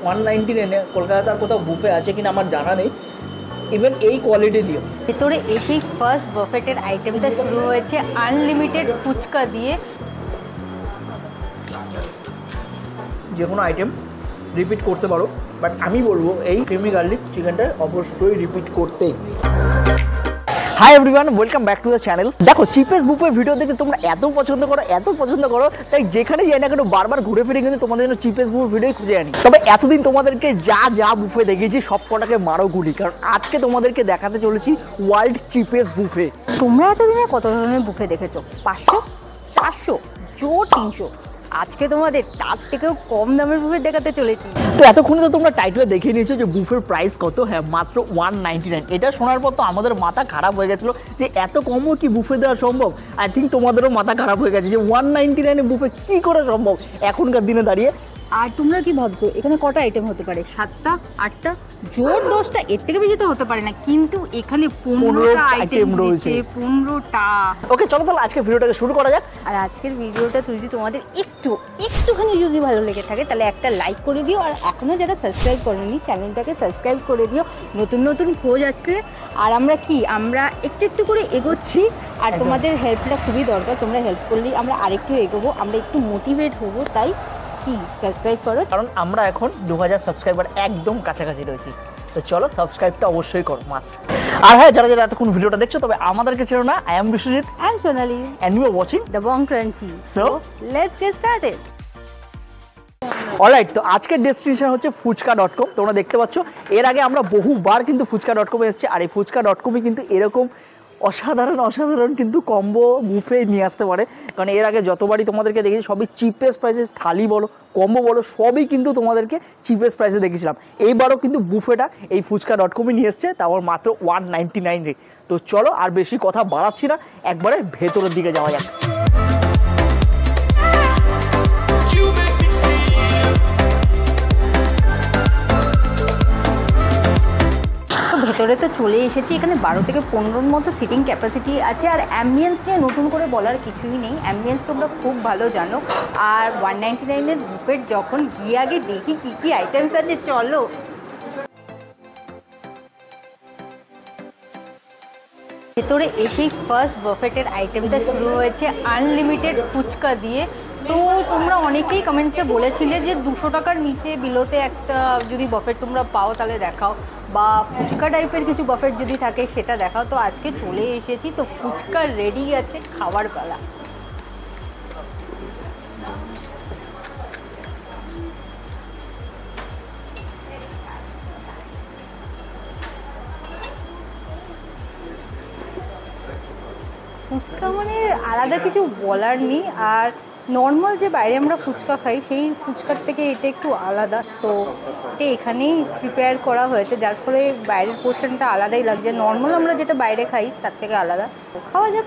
199 কলকাতাতে আর কোথাও বুফে আছে কিনা আমার জানা নেই, ইভেন এই কোয়ালিটি দিও। ভেতরে এসেই ফার্স্ট বাফেটের আইটেমটা শুরু হয়েছে আনলিমিটেড ফুচকা দিয়ে। যে কোনো আইটেম রিপিট করতে পারো, বাট আমি বলবো এই ক্রিমি গার্লিক চিকেনটা অবশ্যই রিপিট করতে। Hi everyone, welcome back to the channel. দেখো, চিপেস্ট বুফে ভিডিও দেখে তোমরা এত পছন্দ করো, তাই যেখানেই যাই না কেন বারবার ঘুরে ফিরে কিন্তু তোমাদের জন্য চিপেস্ট বুফে ভিডিও খুঁজে আনি। তবে এতদিন তোমাদেরকে যা বুফে দেখিয়েছি সব কটাকে মারো গুলি, কারণ আজকে তোমাদেরকে দেখাতে চলেছি ওয়ার্ল্ড চিপেস্ট বুফে। তোমরা এতদিনে কত ধরনের বুফে দেখেছো? 500, 400, জোর 300। আজকে তোমাদের তার থেকেও কম দামের বুফে দেখাতে চলেছি। তো এতক্ষণে তো তোমরা টাইটেলে দেখে নিয়েছো যে বুফের প্রাইস কত। হ্যাঁ, মাত্র 199। এটা শোনার পর তো আমাদের মাথা খারাপ হয়ে গেছিলো যে এত কমও কি বুফে দেওয়া সম্ভব। আই থিঙ্ক তোমাদেরও মাথা খারাপ হয়ে গেছে যে 199 বুফে কী করে সম্ভব এখনকার দিনে দাঁড়িয়ে। আর তোমরা কি ভাবছো এখানে কটা আইটেম হতে পারে? 7টা, 8টা, জোর 10টা, এর থেকে বেশি তো হতে পারে না, কিন্তু এখানে 15টা আইটেম রয়েছে। 15টা। ওকে, চলো তাহলে আজকে ভিডিওটাকে শুরু করা যাক। আর আজকের ভিডিওটা যদি তোমাদের একটুখানি যদি ভালো লেগে থাকে তাহলে একটা লাইক করে দিও, আর এখনো যারা সাবস্ক্রাইব করেনি চ্যানেলটাকে সাবস্ক্রাইব করে দিও। নতুন খোঁজ আছে, আর আমরা একটু করে এগোচ্ছি, আর তোমাদের হেল্পটা খুবই দরকার। তোমরা হেল্প করলেই আমরা আরেকটু এগোবো, আমরা একটু মোটিভেট হবো। তাই কি সাবস্ক্রাইব করো, কারণ আমরা এখন 2000 সাবস্ক্রাইবার একদম কাছাকাছি রয়েছি। তো চলো, সাবস্ক্রাইবটা অবশ্যই করো, মাস্ট। আর হ্যাঁ, যারা এতক্ষণ ভিডিওটা দেখছো তবে আমাদেরকে ছেড়ো না। I am Biswajit, I am Sonali, and you are watching the Bong crunchy. So let's get started. Alright, তো আজকের ডেস্টিনেশন হচ্ছে ফুচকা.com। তোমরা দেখতে পাচ্ছ এর আগে আমরা বহুবার কিন্তু ফুচকা.com-এ এসেছি, আর এই ফুচকা.com-ই কিন্তু এরকম অসাধারণ কিন্তু কম্বো বুফে নিয়ে আসতে পারে। কারণ এর আগে যতবারই তোমাদেরকে দেখেছি সবই চিপেস্ট প্রাইসে, থালি বলো কম্বো বলো সবই কিন্তু তোমাদেরকে চিপেস্ট প্রাইসে দেখেছিলাম। এইবারও কিন্তু বুফেটা এই ফুচকা.com-ই নিয়ে এসছে, তাও মাত্র 199 রে। তো চলো আর বেশি কথা বাড়াচ্ছি না, একবারে ভেতরের দিকে যাওয়া যাক। ভেতরে তো চলে এসেছি। এখানে 12 থেকে 15-র মতো সিটিং ক্যাপাসিটি আছে, আর অ্যাম্বিয়েন্স নিয়ে নতুন করে বলার কিছুই নেই। অ্যাম্বিয়েন্স তোমরা খুব ভালো জানো। আর 199-এর বুফেট যখন গিয়ে আগে দেখি কী আইটেমস আছে, চলো। ভেতরে এসেই ফার্স্ট বাফেটের আইটেমটা শুরু হয়েছে আনলিমিটেড ফুচকা দিয়ে। তো তোমরা অনেকেই কমেন্টসে বলেছিলে যে 200 টাকার নিচে বিলোতে একটা যদি বাফেট তোমরা পাও তাহলে দেখাও, বা ফুচকা টাইপের কিছু বাফেট যদি থাকে সেটা দেখাও। তো আজকে চলে এসেছি, তো ফুচকা রেডি আছে, খাওয়ার পালা। ফুচকা মানে আলাদা কিছু বলার নেই। আর নর্মাল যে বাইরে আমরা ফুচকা খাই সেই ফুচকার থেকে এটা একটু আলাদা। তো এটা এখানেই প্রিপেয়ার করা হয়েছে, যার ফলে বাইরের পোর্শনটা আলাদাই লাগছে। নর্মাল আমরা যেটা বাইরে খাই তার থেকে আলাদা। খাওয়া যাক।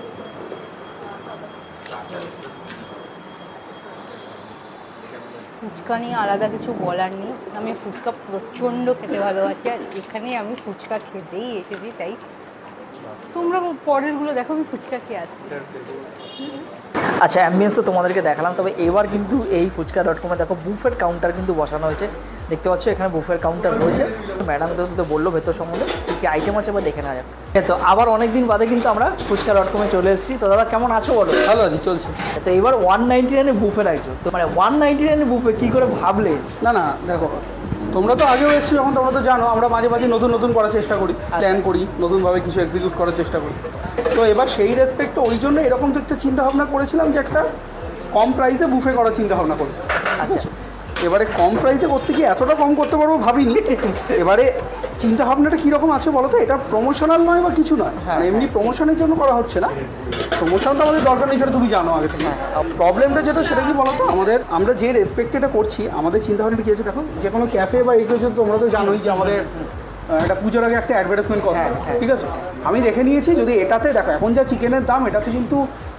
ফুচকা নিয়ে আলাদা কিছু বলার নেই। আমি ফুচকা প্রচণ্ড খেতে ভালোবাসি, আর এখানে আমি ফুচকা খেতেই এসেছি। তাই তোমরা পরেরগুলো দেখো, আমি ফুচকা খেয়ে আসছি। আচ্ছা, অ্যাম্বিয়েন্স তো তোমাদেরকে দেখালাম, তবে এবার কিন্তু এই ফুচকা.com-এ দেখো বুফের কাউন্টার কিন্তু বসানো হয়েছে। দেখতে পাচ্ছ এখানে বুফের কাউন্টার রয়েছে। ম্যাডাম তো বললো ভেতর সম্বন্ধে কী আইটেম আছে বা দেখে নেওয়া যাক। তো আবার অনেকদিন বাদে কিন্তু আমরা ফুচকা.com-এ চলে এসেছি। তো দাদা কেমন আছো বলো? ভালো আছি, চলছে। তো এবার 199 বুফে রাখছো, তো মানে 199 বুফে কী করে ভাবলে? না দেখো, তোমরা তো আগেও এসেছো যখন, তোমরা তো জানো আমরা মাঝে নতুন করার চেষ্টা করি, প্ল্যান করি, নতুনভাবে কিছু এক্সিকিউট করার চেষ্টা করি। তো এবার সেই রেসপেক্টে ওই জন্য এরকম তো একটা চিন্তাভাবনা করেছিলাম যে একটা কম প্রাইসে বুফে করার চিন্তাভাবনা করেছি। আচ্ছা, এবারে কম প্রাইসে করতে গিয়ে এতটা কম করতে পারবো ভাবিনি। এবারে চিন্তাভাবনাটা কীরকম আছে বলো তো? এটা প্রমোশনাল নয় বা কিছু নয়, মানে এমনি প্রমোশনের জন্য করা হচ্ছে না। প্রমোশন তো আমাদের দরকার নেই, সেটা তুমি জানো আগে থেকে। প্রবলেমটা যেটা সেটা কি বলো তো, আমরা যে রেসপেক্ট এটা করছি, আমাদের চিন্তাভাবনাটা কী আছে দেখো। যে কোনো ক্যাফে বা এগুলো তোমরা তো জানোই যে আমাদের একটা পুজোর আগে একটা অ্যাডভার্টাইজমেন্ট কস্ট, ঠিক আছে? আমি দেখে নিয়েছি যদি এটাতে দেখো এখন যা চিকেনের দাম, এটাতে কিন্তু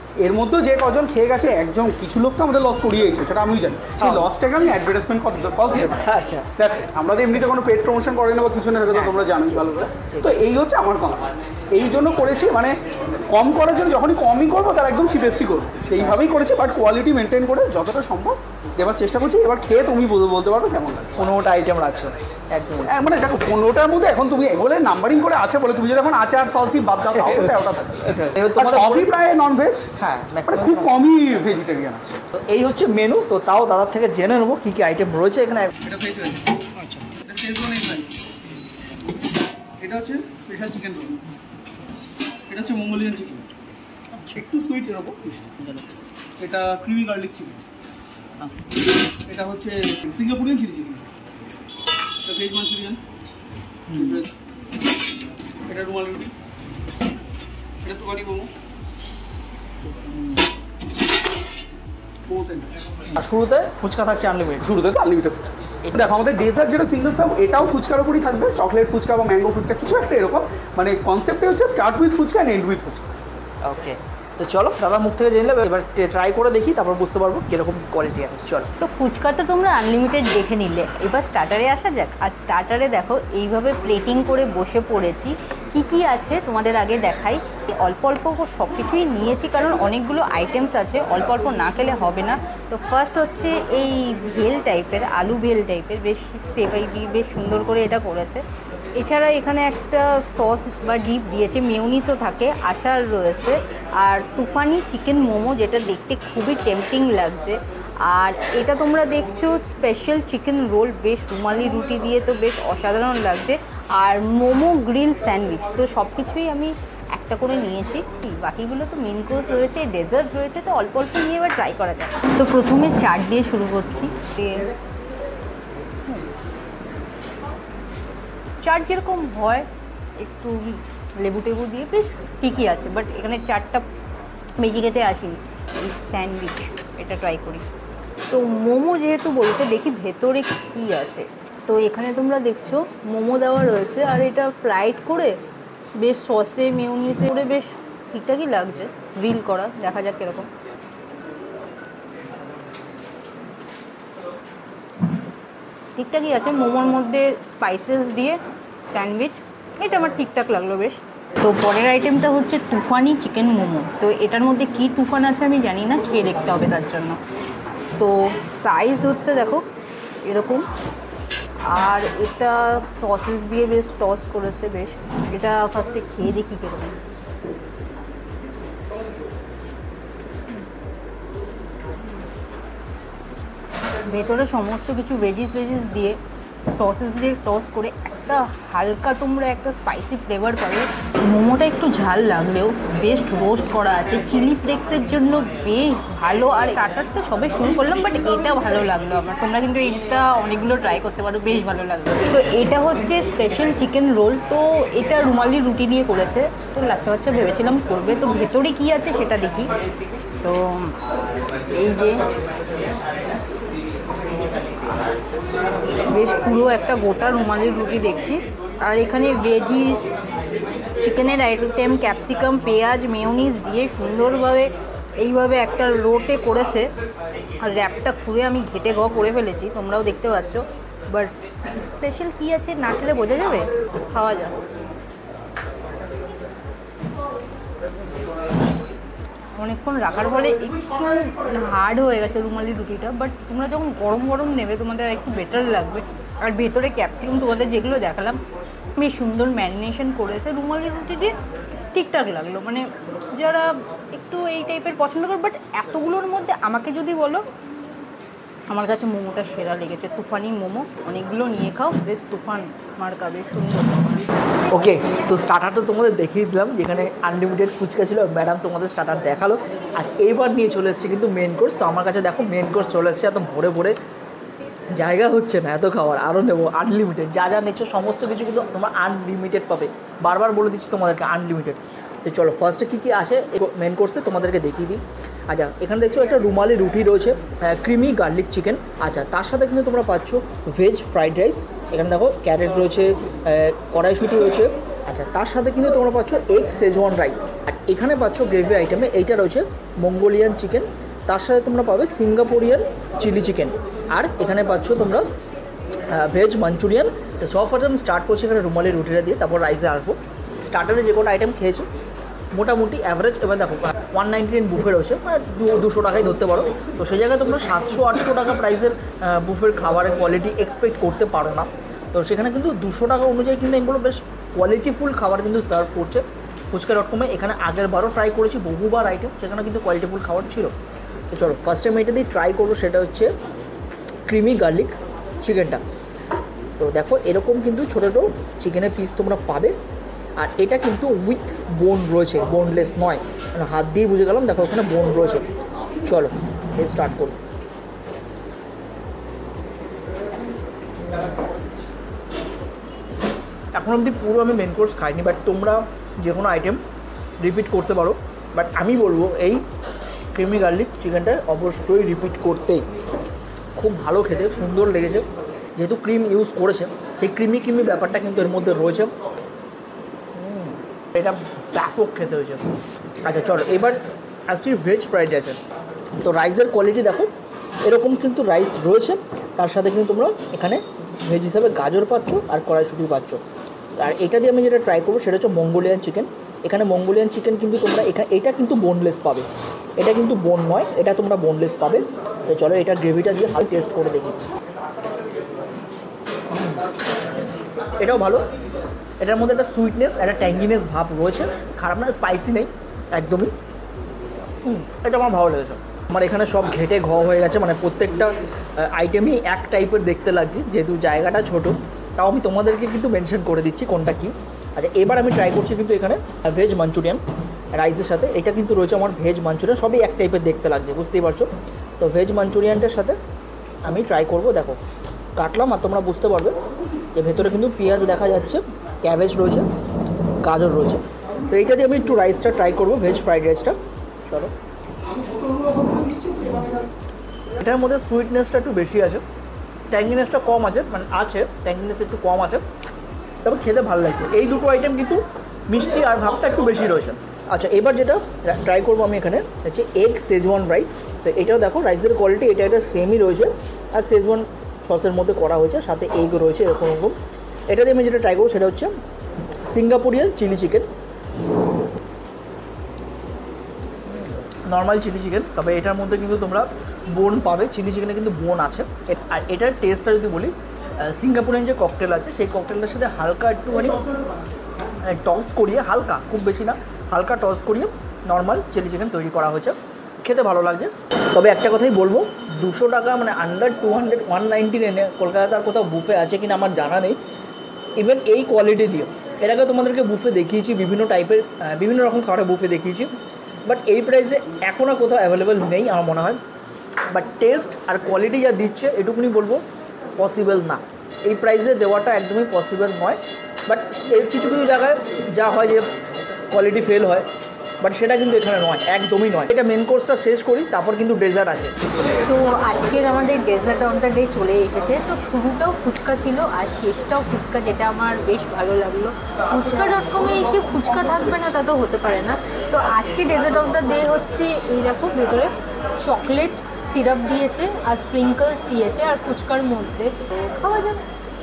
এর মধ্যে যে কজন খেয়ে গেছে একজন কিছু লোক তো আমাদের লস করিয়েছে, সেটা আমিও জানি। সেই লসটাকে আমি অ্যাডভার্টাইজমেন্ট কস্ট দেবো। আচ্ছা, আমরা তো এমনিতে কোনো পেড প্রমোশন করি না বা কিছু না, সেটা তো তোমরা জানোই ভালো করে। তো এই হচ্ছে আমার কনসেপ্ট, এই জন্য করেছি, মানে কম করার জন্য যখনই কমই করবো তার একদম চিপেস্টই করবো, সেইভাবেই করেছি। বাট কোয়ালিটি মেনটেন করে যতটা সম্ভব দেওয়ার চেষ্টা করছি। এবার খেয়ে তুমি বলতে পারবে কেমন লাগছে। 15টা আইটেম রাখছো একদম, মানে দেখো 15টার মধ্যে এখন তুমি এগুলো নাম্বারিং করে আছে বলে, তুমি যদি এখন আচার সস ডিপ বাদ দাও তাও তো 13টা থাকছে। সবই প্রায় ননভেজ, হ্যাঁ মানে খুব কমই ভেজিটেরিয়ান আছে। তো এই হচ্ছে মেনু। তো তাও দাদার থেকে জেনে নেবো কী কী আইটেম রয়েছে এখানে। এটা ভেজ রাইস, আচ্ছা এটা শেজওয়ান এগ রাইস, এটা হচ্ছে স্পেশাল চিকেন রোল, এটা হচ্ছে মঙ্গোলিয়ান চিকেন, একটু সুইট এরকম, এটা ক্রিমি গার্লিক চিকেন, এটা হচ্ছে সিঙ্গাপুরিয়ান চিলি চিকেন, এটা ভেজ মাঞ্চুরিয়ান, এটা রুমাল রুটি, এটা তোকারি মোমো, আর শুরুতে ফুচকা থাকছে আনলিমিটেড। শুরুতে তো আনলিমিটেড ফুচকা আছে। এটা দেখো আমাদের ডেজার্ট যেটা সিঙ্গেল সার্ভ, এটাও ফুচকার উপরই থাকবে, চকলেট ফুচকা বা ম্যাঙ্গো ফুচকা কিছু একটা এরকম, মানে কনসেপ্টে হচ্ছে start with fuchka and end with fuchka. Okay, তো চলো দাদার মুখ থেকে জেনে নেবে, এবার ট্রাই করে দেখি, তারপর বুঝতে পারবো কীরকম কোয়ালিটি আছে। চলো। তো ফুচকা তো তোমরা আনলিমিটেড দেখে নিলে, এবার স্টার্টারে আসা যাক। আর স্টার্টারে দেখো এইভাবে প্লেটিং করে বসে পড়েছি। কি কি আছে তোমাদের আগে দেখাই। অল্প অল্প সব কিছুই নিয়েছি, কারণ অনেকগুলো আইটেমস আছে, অল্প অল্প না খেলে হবে না। তো ফার্স্ট হচ্ছে এই ভেল টাইপের, আলু ভেল টাইপের, বেশ সেবাই দিয়ে বেশ সুন্দর করে এটা করেছে। এছাড়া এখানে একটা সস বা ডিপ দিয়েছে, মেয়োনিজও থাকে, আচার রয়েছে, আর তুফানি চিকেন মোমো, যেটা দেখতে খুবই টেম্পটিং লাগছে। আর এটা তোমরা দেখছো স্পেশাল চিকেন রোল, বেশ রুমালি রুটি দিয়ে তো বেশ অসাধারণ লাগছে। আর মোমো গ্রিল স্যান্ডউইচ, তো সব কিছুই আমি একটা করে নিয়েছি। বাকিগুলো তো মেন কোর্স রয়েছে, ডেজার্ট রয়েছে, তো অল্প অল্প নিয়ে এবার ট্রাই করা যায়। তো প্রথমে চাট দিয়ে শুরু করছি। চাট যেরকম হয় একটু লেবু টেবু দিয়ে বেশ ঠিকই আছে, বাট এখানে চাটটা বেশি খেতে আসিনি। এই স্যান্ডউইচ এটা ট্রাই করি। তো মোমো যেহেতু বলছে, দেখি ভেতরে কী আছে। তো এখানে তোমরা দেখছো মোমো দেওয়া রয়েছে, আর এটা ফ্রাইড করে বেশ সসে মেয়োনিজে করে বেশ ঠিকঠাকই লাগছে, গ্রিল করা। দেখা যাক কীরকম। ঠিকঠাকই আছে, মোমোর মধ্যে স্পাইসেস দিয়ে স্যান্ডউইচ, এটা আমার ঠিকঠাক লাগলো বেশ। তো পরের আইটেমটা হচ্ছে তুফানি চিকেন মোমো। তো এটার মধ্যে কি তুফান আছে আমি জানি না, খেয়ে দেখতে হবে তার জন্য। তো সাইজ হচ্ছে দেখো এরকম, আর এটা সসেস দিয়ে বেশ টস করেছে বেশ। এটা ফার্স্টে খেয়ে দেখি কীরকম। ভেতরে সমস্ত কিছু ভেজিস দিয়ে সসেস দিয়ে টস করে একটা হালকা তোমরা একটা স্পাইসি ফ্লেভার পাবে। মোমোটা একটু ঝাল লাগলেও বেশ রোস্ট করা আছে, চিলি ফ্লেক্সের জন্য বেশ ভালো। আর স্টার্টার তো সবে শুরু করলাম, বাট এটা ভালো লাগলো আমার। তোমরা কিন্তু এটা অনেকগুলো ট্রাই করতে পারো, বেশ ভালো লাগলো। তো এটা হচ্ছে স্পেশাল চিকেন রোল। তো এটা রুমালি রুটি দিয়ে করেছে, তো লাচ্চা বাচ্চা ভেবেছিলাম করবে। তো ভেতরে কি আছে সেটা দেখি। তো এই যে বেশ পুরো একটা গোটা রুমালি রুটি দেখছি। আর এখানে ভেজিস, চিকেনের আইটেম, ক্যাপসিকাম, পেঁয়াজ, মেয়োনিজ দিয়ে সুন্দরভাবে এইভাবে একটা রোটে করেছে। আর র্যাপটা খুলে আমি ঘেটে করে ফেলেছি, তোমরাও দেখতে পাচ্ছ। বাট স্পেশাল কী আছে না খেলে বোঝা যাবে, খাওয়া যাক। অনেকক্ষণ রাখার ফলে একটু হার্ড হয়ে গেছে রুমালি রুটিটা, বাট তোমরা যখন গরম গরম নেবে তোমাদের একটু বেটার লাগবে। আর ভেতরে ক্যাপসিকাম তোমাদের যেগুলো দেখালাম বেশ সুন্দর ম্যারিনেশন করেছে রুমালি রুটি দিয়ে, ঠিকঠাক লাগলো। মানে যারা একটু এই টাইপের পছন্দ করে, বাট এতগুলোর মধ্যে আমাকে যদি বলো, আমার কাছে মোমোটা সেরা লেগেছে। তুফানি মোমো, অনেকগুলো নিয়ে খাও, বেশ তুফান মার্কা, বেশ সুন্দর। ওকে, তো স্টার্টার তো তোমাদের দেখিয়ে দিলাম, যেখানে আনলিমিটেড ফুচকা ছিল, ম্যাডাম তোমাদের স্টার্টার দেখালো। আর এইবার নিয়ে চলে এসেছে কিন্তু মেন কোর্স। তো আমার কাছে দেখো মেন কোর্স চলে এসেছে, এত ভরে ভরে জায়গা হচ্ছে না এত খাবার, আরও নেবো আনলিমিটেড। যা যা নিচ্ছ সমস্ত কিছু কিন্তু তোমরা আনলিমিটেড পাবে, বারবার বলে দিচ্ছি তোমাদেরকে আনলিমিটেড। তো চলো ফার্স্টে কী কী আসে মেন কোর্সে তোমাদেরকে দেখিয়ে দিই। আচ্ছা, এখানে দেখছো একটা রুমালি রুটি রয়েছে, ক্রিমি গার্লিক চিকেন। আচ্ছা, তার সাথে কিন্তু তোমরা পাচ্ছ ভেজ ফ্রাইড রাইস। এখানে দেখো ক্যারেট রয়েছে, কড়াইশুঁটি রয়েছে, আচ্ছা, তার সাথে কিন্তু তোমরা পাচ্ছ এগ শেজওয়ান রাইস, আর এখানে পাচ্ছ গ্রেভি আইটেমে এইটা রয়েছে মঙ্গোলিয়ান চিকেন, তার সাথে তোমরা পাবে সিঙ্গাপুরিয়ান চিলি চিকেন, আর এখানে পাচ্ছ তোমরা ভেজ মাঞ্চুরিয়ান। তো সব ফার্স্ট আমি স্টার্ট করছি এখানে রুমালি রুটিটা দিয়ে, তারপর রাইসে আসবো। স্টার্টারে যে কোনো আইটেম খেয়েছি মোটামুটি অ্যাভারেজ। এবার দেখো 199 বুফে রয়েছে, মানে 200 টাকায় ধরতে পারো। তো সেই জায়গায় তোমরা 700-800 টাকা প্রাইসের বুফের খাবারের কোয়ালিটি এক্সপেক্ট করতে পারো না। তো সেখানে কিন্তু 200 টাকা অনুযায়ী কিন্তু আমি বলবো বেশ কোয়ালিটিফুল খাবার কিন্তু সার্ভ করছে ফুচকা.com-এ। এখানে আগের বারও ট্রাই করেছি বহুবার আইটেম, সেখানে কিন্তু কোয়ালিটিফুল খাবার ছিল। তো চলো ফার্স্ট টাইম এটা দিয়ে ট্রাই করবো, সেটা হচ্ছে ক্রিমি গার্লিক চিকেনটা। তো দেখো এরকম কিন্তু ছোটো ছোটো চিকেনের পিস তোমরা পাবে, আর এটা কিন্তু উইথ বোন রয়েছে, বোনলেস নয়, মানে হাত দিয়ে বুঝে গেলাম। দেখো ওখানে বোন রয়েছে। চলো স্টার্ট করো। এখন অবধি পুরো আমি মেন কোর্স খাইনি, বাট তোমরা যে কোনো আইটেম রিপিট করতে পারো, বাট আমি বলবো এই ক্রিমি গার্লিক চিকেনটা অবশ্যই রিপিট করতেই। খুব ভালো খেতে, সুন্দর লেগেছে, যেহেতু ক্রিম ইউজ করেছে সেই ক্রিমি ব্যাপারটা কিন্তু এর মধ্যে রয়েছে। এটা ব্যাপক খেতে হয়েছে। আচ্ছা চলো এবার আসছি ভেজ ফ্রাইড রাইসে। তো রাইসের কোয়ালিটি দেখো এরকম কিন্তু রাইস রয়েছে, তার সাথে কিন্তু তোমরা এখানে ভেজ হিসাবে গাজর পাচ্ছ আর কড়াইশুঁটি পাচ্ছ। আর এটা দিয়ে আমি যেটা ট্রাই করবো সেটা হচ্ছে মঙ্গোলিয়ান চিকেন। এখানে মঙ্গোলিয়ান চিকেন কিন্তু তোমরা এটা কিন্তু বোনলেস পাবে, এটা কিন্তু বোন নয়, এটা তোমরা বোনলেস পাবে। তো চলো এটা গ্রেভিটা দিয়ে হালকা টেস্ট করে দেখি। এটাও ভালো, এটার মধ্যে একটা সুইটনেস, একটা ট্যাঙ্গিনেস ভাব রয়েছে, খারাপ না, স্পাইসি নেই একদমই। এটা আমার ভালো লেগেছে। আমার এখানে সব ঘেটে হয়ে গেছে, মানে প্রত্যেকটা আইটেমই এক টাইপের দেখতে লাগছে, যেহেতু জায়গাটা ছোট। তাও আমি তোমাদেরকে কিন্তু মেনশন করে দিচ্ছি কোনটা কী। আচ্ছা এবার আমি ট্রাই করছি কিন্তু এখানে ভেজ মাঞ্চুরিয়ান রাইসের সাথে। এটা কিন্তু রয়েছে আমার ভেজ মাঞ্চুরিয়ান, সবই এক টাইপের দেখতে লাগছে, বুঝতেই পারছো। তো ভেজ মাঞ্চুরিয়ানটার সাথে আমি ট্রাই করব। দেখো কাটলাম আর তোমরা বুঝতে পারবে যে ভেতরে কিন্তু পেঁয়াজ দেখা যাচ্ছে, ক্যাবেজ রয়েছে, গাজর রয়েছে। তো এইটা দিয়ে আমি একটু রাইসটা ট্রাই করবো, ভেজ ফ্রাইড রাইসটা। চলো এটার মধ্যে সুইটনেসটা একটু বেশি আছে, ট্যাঙ্গিনেসটা কম আছে, মানে আছে ট্যাঙ্গিনেস একটু কম আছে, তবে খেতে ভালো লাগছে। এই দুটো আইটেম কিন্তু মিষ্টি আর ভাবটা একটু বেশি রয়েছে। আচ্ছা এবার যেটা ট্রাই করবো আমি এখানে হচ্ছে এগ শেজওয়ান রাইস। তো এটাও দেখো রাইসের কোয়ালিটি এটা সেমই রয়েছে, আর শেজওয়ান সসের মধ্যে করা হয়েছে, সাথে এগ রয়েছে এরকম। এটা দিয়ে আমি যেটা ট্রাই করবো সেটা হচ্ছে Singaporean chilli chicken, normal chilli chicken, তবে এটার মধ্যে কিন্তু তোমরা বোন পাবে, চিলি চিকেনে কিন্তু বোন আছে। আর এটার টেস্টটা যদি বলি, সিঙ্গাপুরিয়ান যে ককটেল আছে সেই ককটেলটার সাথে হালকা একটুখানি টস করিয়ে, হালকা খুব বেশি না, হালকা টস করিয়ে নর্মাল চিলি চিকেন তৈরি করা হয়েছে, খেতে ভালো লাগছে। তবে একটা কথাই বলবো, 200 টাকা মানে আন্ডার 200 199 কলকাতাতে আর কোথাও বুফে আছে কিনা আমার জানা নেই, ইভেন এই কোয়ালিটি দিয়ে। এর আগে তোমাদেরকে বুফে দেখিয়েছি, বিভিন্ন টাইপের বিভিন্ন রকম খাবারের বুফে দেখিয়েছি, বাট এই প্রাইসে এখনও কোথাও অ্যাভেলেবেল নেই আমার মনে হয়। বাট টেস্ট আর কোয়ালিটি যা দিচ্ছে এটুকুনি বলবো পসিবল না, এই প্রাইসে দেওয়াটা একদমই পসিবল নয়। বাট এর কিছু জায়গায় যা হয় যে কোয়ালিটি ফেল হয়, বাট সেটা কিন্তু এখানে নয়, একদমই নয়। এটা মেন কোর্সটা শেষ করি, তারপর কিন্তু ডেজার্ট আছে। তো আজকের আমাদের ডেজার্ট অন দ্য ডে চলে এসেছে। তো শুরুটাও ফুচকা ছিল আর শেষটাও ফুচকা, যেটা আমার বেশ ভালো লাগলো। ফুচকা.com-এ এসে ফুচকা থাকবে না তা তো হতে পারে না। তো আজকে ডেজার্ট অন দ্য ডে হচ্ছে এই দেখো, ভেতরে চকলেট সিরাপ দিয়েছে আর স্প্রিঙ্কলস দিয়েছে আর ফুচকার মধ্যে খাওয়া যাবে।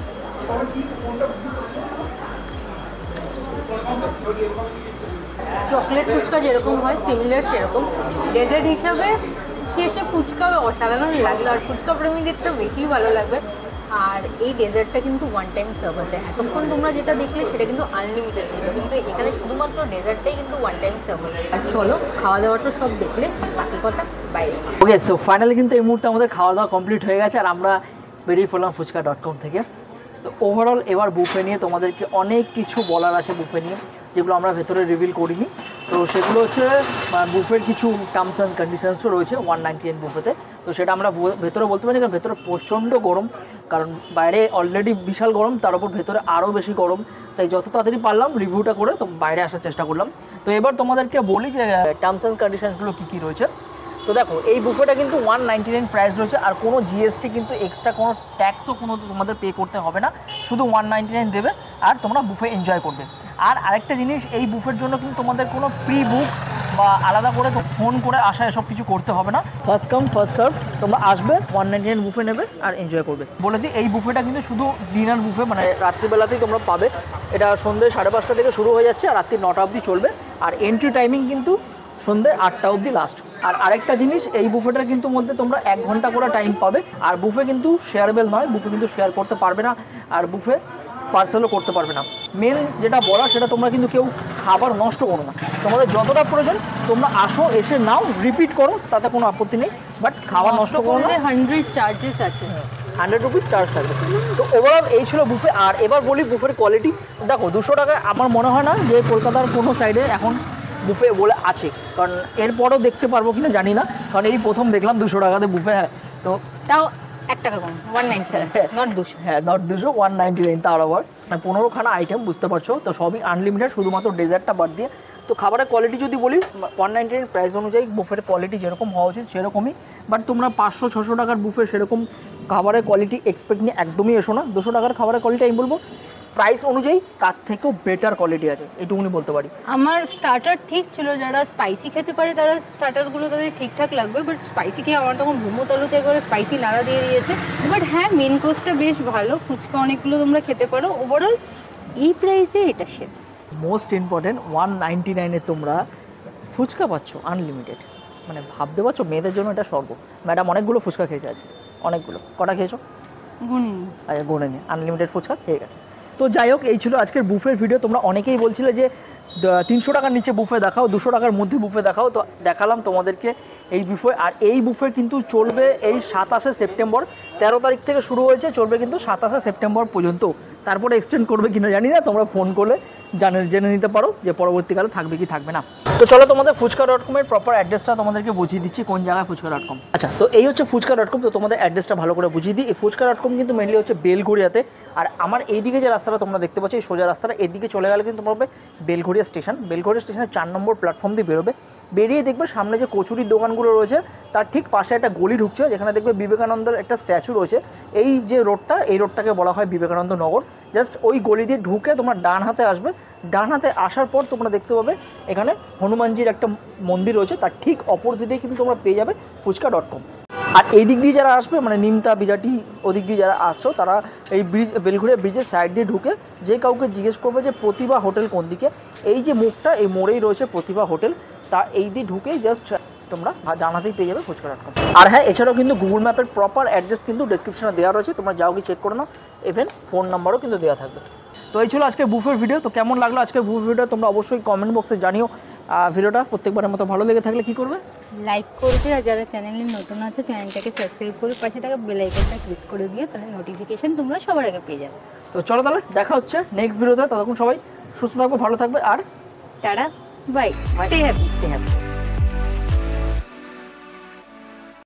চকলেট ফুচকা যেরকম হয় সিমিলার সেরকম। ডেজার্ট হিসাবে শেষে ফুচকা অসাধারণ লাগলো, আর ফুচকা প্রেমীদের তো বেশিই ভালো লাগবে। আর এই ডেজার্টটা কিন্তু ওয়ান টাইম সার্ভ আছে, এতক্ষণ তোমরা যেটা দেখলে সেটা কিন্তু আনলিমিটেড ছিল, কিন্তু এখানে শুধুমাত্র ডেজার্টটাই কিন্তু ওয়ান টাইম সার্ভ আছে। আর চলো খাওয়া দাওয়াটা সব দেখলে বাকি কথা বাইরে। ওকে, সো ফাইনালি কিন্তু এই মুহূর্তে আমাদের খাওয়া দাওয়া কমপ্লিট হয়ে গেছে, আর আমরা বেরিয়ে পড়লাম ফুচকা.com থেকে। তো ওভারঅল এবার বুফে নিয়ে তোমাদেরকে অনেক কিছু বলার আছে বুফে নিয়ে, যেগুলো আমরা ভেতরে রিভিল করিনি। তো সেগুলো হচ্ছে বুফের কিছু টার্মস অ্যান্ড কন্ডিশনসও রয়েছে 199 বুফেতে। তো সেটা আমরা ভেতরে বলতে পারি, কারণ ভেতরে প্রচণ্ড গরম, কারণ বাইরে অলরেডি বিশাল গরম, তার উপর ভেতরে আরও বেশি গরম। তাই যত তাড়াতাড়ি পারলাম রিভিউটা করে তো বাইরে আসার চেষ্টা করলাম। তো এবার তোমাদেরকে বলি যে টার্মস অ্যান্ড কন্ডিশনসগুলো কী কী রয়েছে। তো দেখো এই বুফেটা কিন্তু 199 প্রাইস রয়েছে, আর কোনো জিএসটি কিন্তু এক্সট্রা কোনো ট্যাক্সও কোনো তোমাদের পে করতে হবে না, শুধু 199 দেবে আর তোমরা বুফে এনজয় করবে। আর আরেকটা জিনিস, এই বুফের জন্য কিন্তু তোমাদের কোনো প্রি বুক বা আলাদা করে তো ফোন করে আসা এসব কিছু করতে হবে না। ফার্স্ট কাম ফার্স্ট সার্ভ, তোমরা আসবে 199 বুফে নেবে আর এনজয় করবে। বলে দিই এই বুফেটা কিন্তু শুধু ডিনার বুফে, মানে রাত্রিবেলাতেই তোমরা পাবে। এটা সন্ধ্যে 5:30 থেকে শুরু হয়ে যাচ্ছে আর রাত্রি 9টা অবধি চলবে। আর এন্ট্রি টাইমিং কিন্তু সন্ধ্যে 8টা অবধি লাস্ট। আর আরেকটা জিনিস, এই বুফেটার কিন্তু মধ্যে তোমরা 1 ঘন্টা করে টাইম পাবে। আর বুফে কিন্তু শেয়ারেবল নয়, বুফে কিন্তু শেয়ার করতে পারবে না, আর বুফে পার্সেলও করতে পারবে না। মেন যেটা বলা সেটা, তোমরা কিন্তু কেউ খাবার নষ্ট করো না। তোমাদের যতটা প্রয়োজন তোমরা আসো, এসে নাও, রিপিট করো, তাতে কোনো আপত্তি নেই, বাট খাবার নষ্ট করো না। 100 চার্জেস আছে, 100 রুপিস চার্জ থাকবে। তো ওভারঅল এই ছিল বুফে। আর এবার বলি বুফের কোয়ালিটি। দেখো 200 টাকায় আমার মনে হয় না যে কলকাতার কোনো সাইডে এখন বুফে বলে আছে, কারণ এরপরও দেখতে পারবো কিনা জানি না, কারণ এই প্রথম দেখলাম 200 টাকাতে বুফে। হ্যাঁ, তো তাও 1 টাকা কম, 190, নট 200। হ্যাঁ, নট 200, 199 তার আবার 15খানা আইটেম, বুঝতে পারছো। তো সবই আনলিমিটেড, শুধুমাত্র ডেজার্টটা বাদ দিয়ে। তো খাবারের কোয়ালিটি যদি বলি, 199 প্রাইস অনুযায়ী বুফের কোয়ালিটি যেরকম হওয়া উচিত সেরকমই। বাট তোমরা 500-600 টাকার বুফে সেরকম খাবারের কোয়ালিটি এক্সপেক্ট নিয়ে একদমই এসো না। 200 টাকার খাবারের কোয়ালিটি আমি বলবো প্রাইস অনুযায়ী তার থেকেও বেটার কোয়ালিটি আছে, এটুকুনি বলতে পারি। আমার স্টার্টার ঠিক ছিল, যারা স্পাইসি খেতে পারে তারা স্টার্টারগুলো তাদের ঠিকঠাক লাগবে, বাট স্পাইসি খেয়ে আমার তখন ভূমতালুতে করে স্পাইসি নাড়া দিয়ে দিয়েছে। বাট হ্যাঁ, মেন কোর্সটা বেশ ভালো, ফুচকা অনেকগুলো তোমরা খেতে পারো। ওভারঅল এই প্রাইসে এটা সেরা। মোস্ট ইম্পর্টেন্ট, 199-এ তোমরা ফুচকা পাচ্ছ আনলিমিটেড, মানে ভাবতে পারছো, মেয়েদের জন্য এটা স্বর্গ। ম্যাডাম অনেকগুলো ফুচকা খেয়েছে আজকে, অনেকগুলো। কটা খেয়েছো? গুণিনি। আচ্ছা, গুনে নিয়ে আনলিমিটেড ফুচকা খেয়ে গেছে। তো যাই হোক, এই ছিল আজকের বুফের ভিডিও। তোমরা অনেকেই বলছিলে যে 300 টাকার নিচে বুফে দেখাও, 200 টাকার মধ্যে বুফে দেখাও, তো দেখালাম তোমাদেরকে এই বুফে। আর এই বুফে কিন্তু চলবে এই 27শে সেপ্টেম্বর, 13 তারিখ থেকে শুরু হয়েছে, চলবে কিন্তু 27শে সেপ্টেম্বর পর্যন্ত। তারপরে এক্সটেন্ড করবে কিনা জানি না, তোমরা ফোন করলে জেনে নিতে পারো যে পরবর্তীকালে থাকবে কি থাকবে না। তো চলো তোমাদের ফুচকা.com-এর প্রপার অ্যাড্রেসটা তোমাদেরকে বুঝিয়ে দিচ্ছি কোন জায়গায় ফুচকা.com। আচ্ছা, তো এই হচ্ছে ফুচকা.com। তো তোমাদের অ্যাড্রেসটা ভালো করে বুঝিয়ে দিই। এই ফুচকা.com কিন্তু মেনলি হচ্ছে বেলঘড়িয়াতে। আর আমার এইদিকে যে রাস্তাটা তোমরা দেখতে পাচ্ছ, এই সোজা রাস্তাটা, এদিকে চলে গেলে কিন্তু তোমরা পাবে বেলঘড়িয়া স্টেশন। বেলঘড়িয়া স্টেশনের 4 নম্বর প্ল্যাটফর্ম দিয়ে বেরোবে। বেরিয়ে দেখবে সামনে যে কচুরির দোকানগুলো রয়েছে তার ঠিক পাশে একটা গলি ঢুকছে, যেখানে দেখবে বিবেকানন্দের একটা স্ট্যাচু রয়েছে। এই যে রোডটা, এই রোডটাকে বলা হয় বিবেকানন্দ নগর। জাস্ট ওই গলি দিয়ে ঢুকে তোমরা ডান হাতে আসবে। ডান হাতে আসার পর তোমরা দেখতে পাবে এখানে হনুমানজির একটা মন্দির রয়েছে, তার ঠিক অপোজিটেই কিন্তু তোমরা পেয়ে যাবে ফুচকা.com। আর এই দিক দিয়ে যারা আসবে, মানে নিমতা, বিরাটি, ওদিক দিয়ে যারা আসছো, তারা এই বেলঘড়িয়া ব্রিজের সাইড দিয়ে ঢুকে যে কাউকে জিজ্ঞেস করবে যে প্রতিভা হোটেল কোন দিকে, এই যে মুখটা, এই মোড়েই রয়েছে প্রতিভা হোটেল। তা এই দিয়ে ঢুকেই জাস্ট তোমরা জানাতেই পেয়ে যাবে ফুচকা.com। আর হ্যাঁ, এছাড়াও কিন্তু গুগল ম্যাপের প্রপার অ্যাড্রেস কিন্তু ডিসক্রিপশনে দেওয়া রয়েছে, তোমরা যাও কি চেক করে নাও। ইভেন ফোন নাম্বারও কিন্তু দেওয়া থাকবে। তো এই ছিল আজকের বুফের ভিডিও। তো কেমন লাগলো আজকের বুফের ভিডিও তোমরা অবশ্যই কমেন্ট বক্সে জানিও। ভিডিওটা প্রত্যেকবারের মতো ভালো লেগে থাকলে কী করবে? লাইক করবে, আর যারা চ্যানেলে নতুন আছে চ্যানেলটাকে সাবস্ক্রাইব করে পাশে থাকা বেল আইকনটা ক্লিক করে দিয়ে, তাহলে নোটিফিকেশন তোমরা সবার আগে পেয়ে যাবে। তো চলো তাহলে দেখা হচ্ছে নেক্সট ভিডিওতে। ততক্ষণ সবাই সুস্থ থাকবে, ভালো থাকবে, আর tata, bye, stay happy. Stay happy.